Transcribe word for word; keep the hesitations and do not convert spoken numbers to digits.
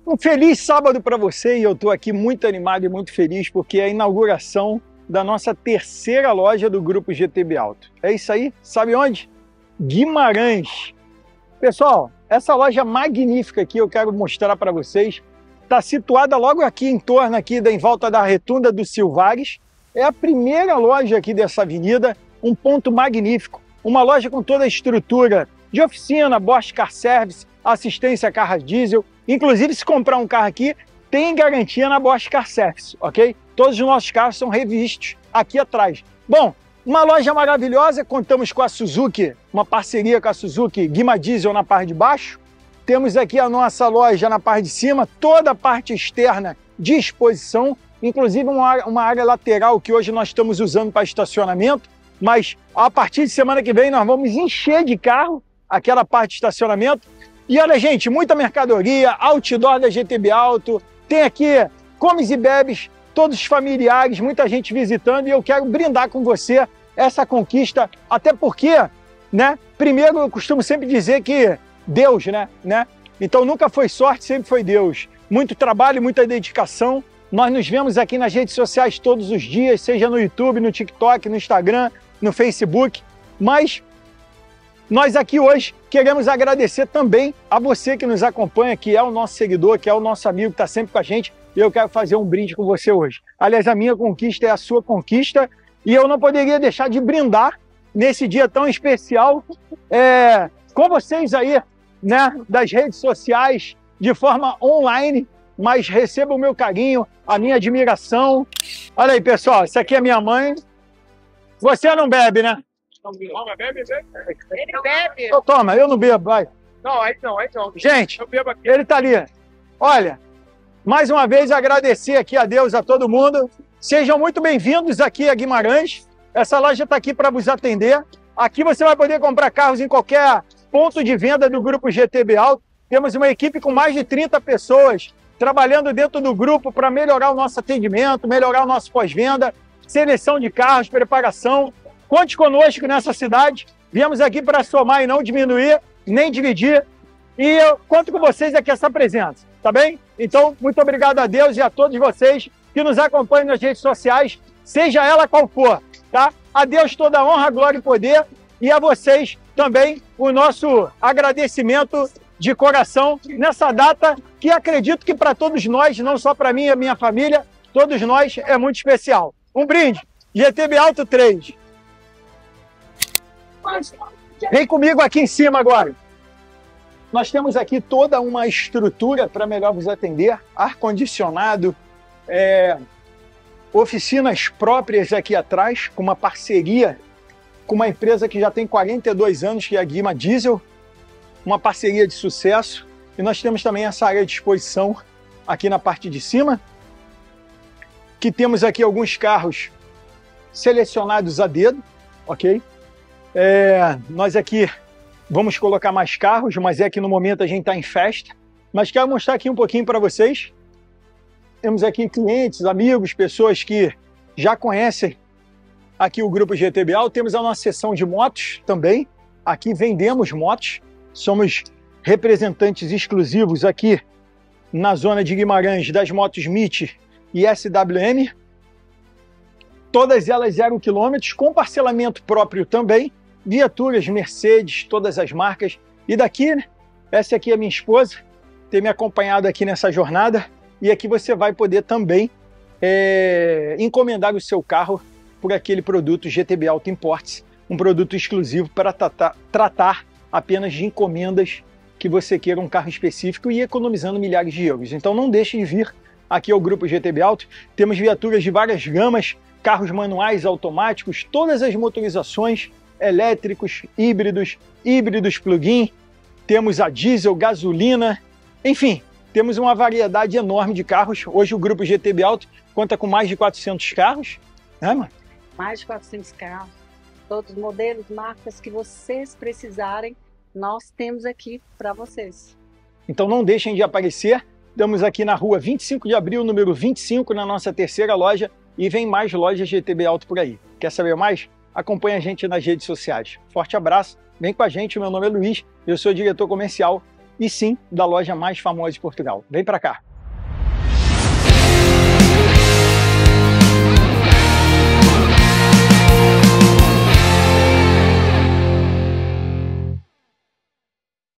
Um feliz sábado para você e eu estou aqui muito animado e muito feliz porque é a inauguração da nossa terceira loja do Grupo G T B Auto. É isso aí, sabe onde? Guimarães. Pessoal, essa loja magnífica aqui eu quero mostrar para vocês. Está situada logo aqui em torno, aqui, em volta da Retunda do Silvares. É a primeira loja aqui dessa avenida, um ponto magnífico. Uma loja com toda a estrutura de oficina, Bosch Car Service, assistência a carros diesel. Inclusive, se comprar um carro aqui, tem garantia na Bosch Car Service, ok? Todos os nossos carros são revistos aqui atrás. Bom, uma loja maravilhosa, contamos com a Suzuki, uma parceria com a Suzuki Guima Diesel na parte de baixo. Temos aqui a nossa loja na parte de cima, toda a parte externa de exposição, inclusive uma área, uma área lateral que hoje nós estamos usando para estacionamento, mas a partir de semana que vem nós vamos encher de carro aquela parte de estacionamento. E olha, gente, muita mercadoria, outdoor da G T B Auto, tem aqui comes e bebes, todos familiares, muita gente visitando, e eu quero brindar com você essa conquista, até porque, né, primeiro eu costumo sempre dizer que Deus, né, né, então nunca foi sorte, sempre foi Deus. Muito trabalho, muita dedicação. Nós nos vemos aqui nas redes sociais todos os dias, seja no YouTube, no TikTok, no Instagram, no Facebook, mas nós aqui hoje queremos agradecer também a você que nos acompanha, que é o nosso seguidor, que é o nosso amigo, que está sempre com a gente, e eu quero fazer um brinde com você hoje. Aliás, a minha conquista é a sua conquista, e eu não poderia deixar de brindar nesse dia tão especial é, com vocês aí, né, das redes sociais, de forma online, mas receba o meu carinho, a minha admiração. Olha aí, pessoal, essa aqui é minha mãe. Você não bebe, né? Toma, bebe, bebe. Ele bebe. Então, toma, eu não bebo, vai. Não, aí não, aí não. Gente, eu bebo aqui. Ele tá ali. Olha, mais uma vez agradecer aqui a Deus, a todo mundo. Sejam muito bem-vindos aqui a Guimarães. Essa loja está aqui para vos atender. Aqui você vai poder comprar carros em qualquer ponto de venda do Grupo G T B Auto. Temos uma equipe com mais de trinta pessoas trabalhando dentro do grupo para melhorar o nosso atendimento, melhorar o nosso pós-venda, seleção de carros, preparação. Conte conosco nessa cidade. Viemos aqui para somar e não diminuir, nem dividir. E eu conto com vocês aqui essa presença, tá bem? Então, muito obrigado a Deus e a todos vocês que nos acompanham nas redes sociais, seja ela qual for, tá? A Deus toda a honra, glória e poder. E a vocês também o nosso agradecimento de coração nessa data que acredito que para todos nós, não só para mim e a minha família, todos nós é muito especial. Um brinde, G T B Auto três. Vem comigo aqui em cima agora. Nós temos aqui toda uma estrutura para melhor vos atender, ar-condicionado, é, oficinas próprias aqui atrás, com uma parceria com uma empresa que já tem quarenta e dois anos, que é a Guima Diesel, uma parceria de sucesso. E nós temos também essa área de exposição aqui na parte de cima, que temos aqui alguns carros selecionados a dedo, ok? É, nós aqui vamos colocar mais carros, mas é que no momento a gente está em festa. Mas quero mostrar aqui um pouquinho para vocês. Temos aqui clientes, amigos, pessoas que já conhecem aqui o Grupo G T B Auto. Temos a nossa seção de motos também. Aqui vendemos motos. Somos representantes exclusivos aqui na zona de Guimarães das motos M I T e S W M. Todas elas zero quilômetros, com parcelamento próprio também. Viaturas, Mercedes, todas as marcas. E daqui, né, essa aqui é a minha esposa, tem me acompanhado aqui nessa jornada. E aqui você vai poder também é, encomendar o seu carro por aquele produto G T B Auto Imports, um produto exclusivo para tratar, tratar apenas de encomendas que você queira um carro específico e economizando milhares de euros. Então não deixe de vir aqui ao Grupo G T B Auto. Temos viaturas de várias gamas, carros manuais, automáticos, todas as motorizações, elétricos, híbridos, híbridos plug-in, temos a diesel, gasolina, enfim, temos uma variedade enorme de carros. Hoje o Grupo G T B Auto conta com mais de quatrocentos carros, né, mano? Mais de quatrocentos carros, todos os modelos, marcas que vocês precisarem, nós temos aqui para vocês. Então não deixem de aparecer. Estamos aqui na rua vinte e cinco de abril, número vinte e cinco, na nossa terceira loja, e vem mais lojas G T B Auto por aí. Quer saber mais? Acompanhe a gente nas redes sociais. Forte abraço, vem com a gente, meu nome é Luiz, eu sou diretor comercial e sim da loja mais famosa de Portugal. Vem para cá!